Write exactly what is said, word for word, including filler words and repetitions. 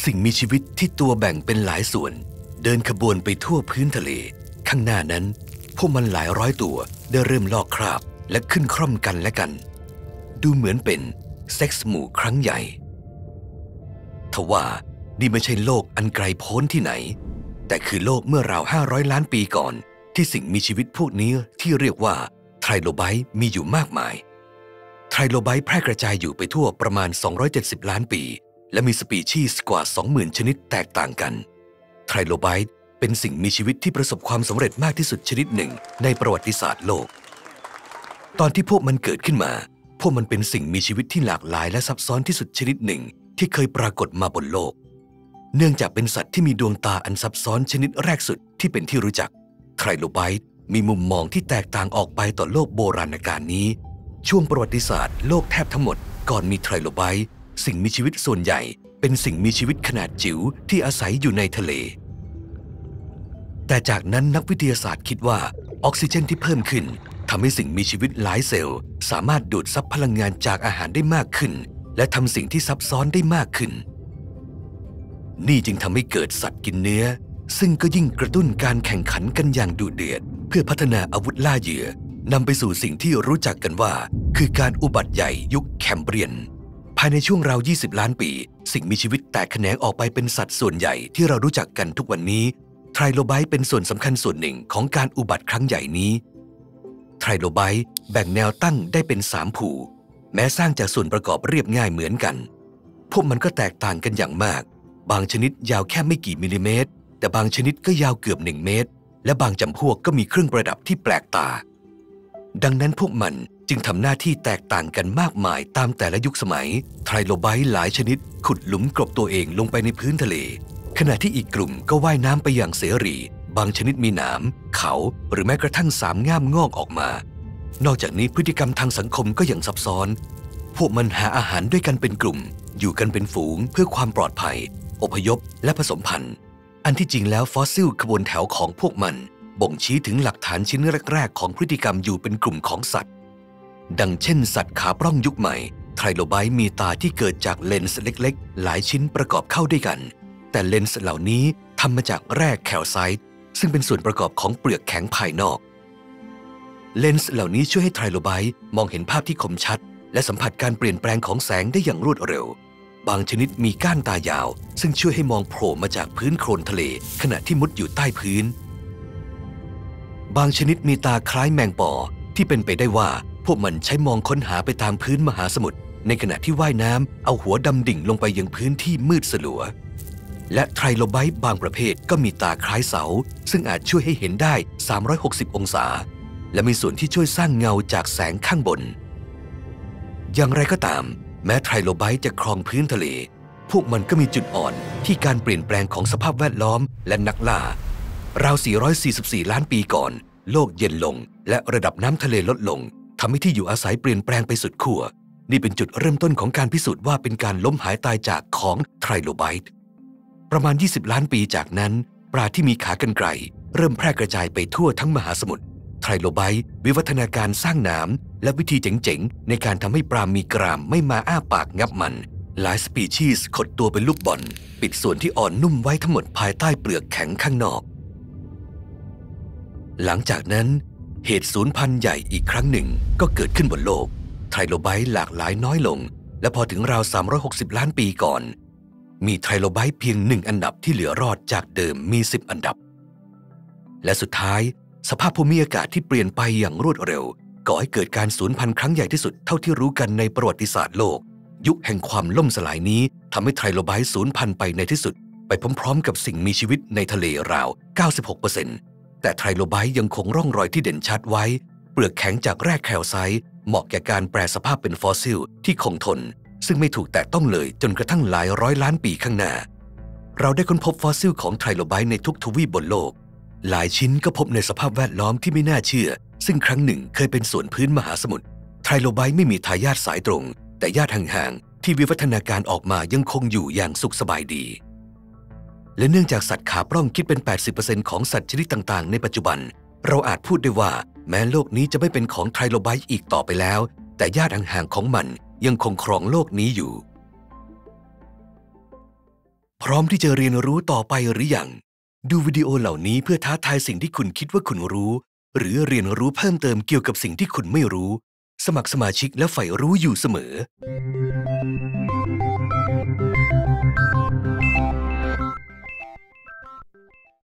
สิ่งมีชีวิตที่ตัวแบ่งเป็นหลายส่วนเดินขบวนไปทั่วพื้นทะเลข้างหน้านั้นพวกมันหลายร้อยตัวได้เริ่มลอกคราบและขึ้นคร่อมกันและกันดูเหมือนเป็นเซ็กส์หมู่ครั้งใหญ่ทว่านี่ไม่ใช่โลกอันไกลโพ้นที่ไหนแต่คือโลกเมื่อราวห้าร้อยล้านปีก่อนที่สิ่งมีชีวิตพวกนี้ที่เรียกว่าไทรโลไบต์มีอยู่มากมายไทรโลไบต์แพร่กระจายอยู่ไปทั่วประมาณสองร้อยเจ็ดสิบล้านปีและมีสปีชีส์กว่า สองหมื่น ชนิดแตกต่างกันไทรโลไบต์เป็นสิ่งมีชีวิตที่ประสบความสำเร็จมากที่สุดชนิดหนึ่งในประวัติศาสตร์โลกตอนที่พวกมันเกิดขึ้นมาพวกมันเป็นสิ่งมีชีวิตที่หลากหลายและซับซ้อนที่สุดชนิดหนึ่งที่เคยปรากฏมาบนโลกเนื่องจากเป็นสัตว์ที่มีดวงตาอันซับซ้อนชนิดแรกสุดที่เป็นที่รู้จักไทรโลไบต์มีมุมมองที่แตกต่างออกไปต่อโลกโบราณกาลนี้ช่วงประวัติศาสตร์โลกแทบทั้งหมดก่อนมีไทรโลไบต์สิ่งมีชีวิตส่วนใหญ่เป็นสิ่งมีชีวิตขนาดจิ๋วที่อาศัยอยู่ในทะเลแต่จากนั้นนักวิทยาศาสตร์คิดว่าออกซิเจนที่เพิ่มขึ้นทำให้สิ่งมีชีวิตหลายเซลล์สามารถดูดซับพลังงานจากอาหารได้มากขึ้นและทำสิ่งที่ซับซ้อนได้มากขึ้นนี่จึงทำให้เกิดสัตว์กินเนื้อซึ่งก็ยิ่งกระตุ้นการแข่งขันกันอย่างดุเดือดเพื่อพัฒนาอาวุธล่าเหยื่อนำไปสู่สิ่งที่รู้จักกันว่าคือการอุบัติใหญ่ยุคแคมเบรียนภายในช่วงราวยี่สิบล้านปีสิ่งมีชีวิตแตกแขนงออกไปเป็นสัตว์ส่วนใหญ่ที่เรารู้จักกันทุกวันนี้ไทรโลไบต์เป็นส่วนสำคัญส่วนหนึ่งของการอุบัติครั้งใหญ่นี้ไทรโลไบต์แบ่งแนวตั้งได้เป็นสามผูแม้สร้างจากส่วนประกอบเรียบง่ายเหมือนกันพวกมันก็แตกต่างกันอย่างมากบางชนิดยาวแค่ไม่กี่มิลลิเมตรแต่บางชนิดก็ยาวเกือบหนึ่งเมตรและบางจำพวกก็มีเครื่องประดับที่แปลกตาดังนั้นพวกมันจึงทำหน้าที่แตกต่างกันมากมายตามแต่ละยุคสมัยไทรโลไบต์หลายชนิดขุดหลุมกลบตัวเองลงไปในพื้นทะเลขณะที่อีกกลุ่มก็ว่ายน้ำไปอย่างเสรีบางชนิดมีหนามเขาหรือแม้กระทั่งสามง่ามงอกออกมานอกจากนี้พฤติกรรมทางสังคมก็ยังซับซ้อนพวกมันหาอาหารด้วยกันเป็นกลุ่มอยู่กันเป็นฝูงเพื่อความปลอดภัยอพยพและผสมพันธุ์อันที่จริงแล้วฟอสซิลขบวนแถวของพวกมันบ่งชี้ถึงหลักฐานชิ้นแรกๆของพฤติกรรมอยู่เป็นกลุ่มของสัตว์ดังเช่นสัตว์ขาปล้องยุคใหม่ไทรโลไบต์มีตาที่เกิดจากเลนส์เล็กๆหลายชิ้นประกอบเข้าด้วยกันแต่เลนส์เหล่านี้ทำมาจากแร่แคลไซต์ซึ่งเป็นส่วนประกอบของเปลือกแข็งภายนอกเลนส์เหล่านี้ช่วยให้ไทรโลไบต์มองเห็นภาพที่คมชัดและสัมผัสการเปลี่ยนแปลงของแสงได้อย่างรวดเร็วบางชนิดมีก้านตายาวซึ่งช่วยให้มองโผล่มาจากพื้นโคลนทะเลขณะที่มุดอยู่ใต้พื้นบางชนิดมีตาคล้ายแมงป่อที่เป็นไปได้ว่าพวกมันใช้มองค้นหาไปตามพื้นมหาสมุทรในขณะที่ว่ายน้ำเอาหัวดำดิ่งลงไปยังพื้นที่มืดสลัวและไทรโลไบต์บางประเภทก็มีตาคล้ายเสาซึ่งอาจช่วยให้เห็นได้สามร้อยหกสิบองศาและมีส่วนที่ช่วยสร้างเงาจากแสงข้างบนอย่างไรก็ตามแม้ไทรโลไบต์จะครองพื้นทะเลพวกมันก็มีจุดอ่อนที่การเปลี่ยนแปลงของสภาพแวดล้อมและนักล่าราวสี่ร้อยสี่สิบสี่ล้านปีก่อนโลกเย็นลงและระดับน้ำทะเลลดลงทำให้ที่อยู่อาศัยเปลี่ยนแปลงไปสุดขั้วนี่เป็นจุดเริ่มต้นของการพิสูจน์ว่าเป็นการล้มหายตายจากของไทรโลไบต์ประมาณยี่สิบล้านปีจากนั้นปลาที่มีขากรรไกรเริ่มแพร่กระจายไปทั่วทั้งมหาสมุทรไทรโลไบต์วิวัฒนาการสร้างหนามและวิธีเจ๋งๆในการทำให้ปลามีกรามไม่มาอ้าปากงับมันหลายสปีชีส์ขดตัวเป็นลูกบอลปิดส่วนที่อ่อนนุ่มไว้ทั้งหมดภายใต้เปลือกแข็งข้างนอกหลังจากนั้นเหตุสูญพันธุ์ใหญ่อีกครั้งหนึ่งก็เกิดขึ้นบนโลกไทรโลไบต์หลากหลายน้อยลงและพอถึงราวสามร้อยหกสิบล้านปีก่อนมีไทรโลไบต์เพียงหนึ่งอันดับที่เหลือรอดจากเดิมมีสิบอันดับและสุดท้ายสภาพภูมิอากาศที่เปลี่ยนไปอย่างรวดเร็วก่อให้เกิดการสูญพันธุ์ครั้งใหญ่ที่สุดเท่าที่รู้กันในประวัติศาสตร์โลกยุคแห่งความล่มสลายนี้ทำให้ไทรโลไบต์สูญพันธุ์ไปในที่สุดไปพร้อมๆกับสิ่งมีชีวิตในทะเลราว เก้าสิบหกเปอร์เซ็นต์ แต่ไทรโลไบต์ยังคงร่องรอยที่เด่นชัดไว้เปลือกแข็งจากแร่แคลไซต์เหมาะแก่การแปรสภาพเป็นฟอสซิลที่คงทนซึ่งไม่ถูกแตะต้องเลยจนกระทั่งหลายร้อยล้านปีข้างหน้าเราได้ค้นพบฟอสซิลของไทรโลไบต์ในทุกทวีปบนโลกหลายชิ้นก็พบในสภาพแวดล้อมที่ไม่น่าเชื่อซึ่งครั้งหนึ่งเคยเป็นส่วนพื้นมหาสมุทรไทรโลไบต์ไม่มีทายาทสายตรงแต่ญาติห่างๆที่วิวัฒนาการออกมายังคงอยู่อย่างสุขสบายดีและเนื่องจากสัตว์ขาปล้องคิดเป็น แปดสิบเปอร์เซ็นต์ ของสัตว์ชนิดต่างๆในปัจจุบันเราอาจพูดได้ว่าแม้โลกนี้จะไม่เป็นของไทรโลไบต์อีกต่อไปแล้วแต่ญาติห่างๆของมันยังคงครองโลกนี้อยู่เพร้อมที่จะเรียนรู้ต่อไปหรือยังดูวิดีโอเหล่านี้เพื่อท้าทายสิ่งที่คุณคิดว่าคุณรู้หรือเรียนรู้เพิ่มเติมเกี่ยวกับสิ่งที่คุณไม่รู้สมัครสมาชิกและใฝ่รู้อยู่เสมอ